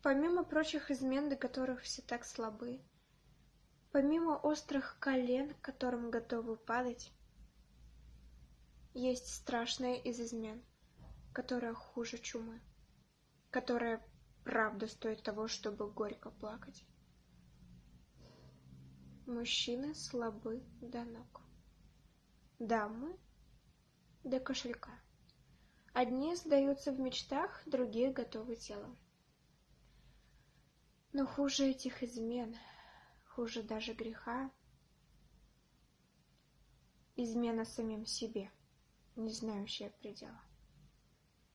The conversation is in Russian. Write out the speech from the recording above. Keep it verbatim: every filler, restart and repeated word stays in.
Помимо прочих измен, до которых все так слабы, помимо острых колен, к которым готовы падать, есть страшная из измен, которая хуже чумы, которая правда стоит того, чтобы горько плакать. Мужчины слабы до ног, дамы до кошелька. Одни сдаются в мечтах, другие готовы телом. Но хуже этих измен, хуже даже греха, измена самим себе, не знающая предела.